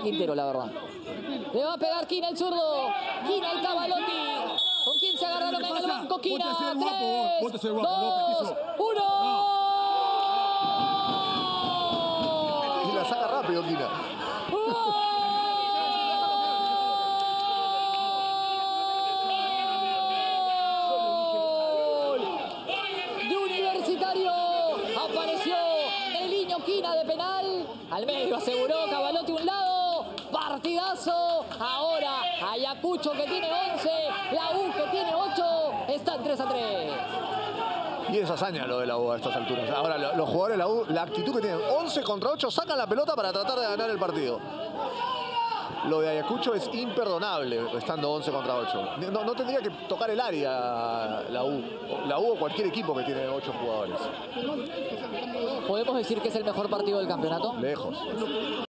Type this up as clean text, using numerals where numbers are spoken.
Quintero, la verdad. Le va a pegar Quina el zurdo. Quina el Cavalotti. ¿Con quién se agarraron en el banco? Quina. 3, 2, 1. Y la saca rápido, Quina. De Universitario. Apareció el niño Quina de penal. Al medio aseguró Cavalotti un lado. Partidazo. Ahora Ayacucho que tiene 11. La U que tiene 8. Están 3-3. Y es hazaña lo de la U a estas alturas. Ahora, los jugadores de la U, la actitud que tienen, 11 contra 8, sacan la pelota para tratar de ganar el partido. Lo de Ayacucho es imperdonable, estando 11 contra 8. No tendría que tocar el área la U o cualquier equipo que tiene 8 jugadores. ¿Podemos decir que es el mejor partido del campeonato? Lejos.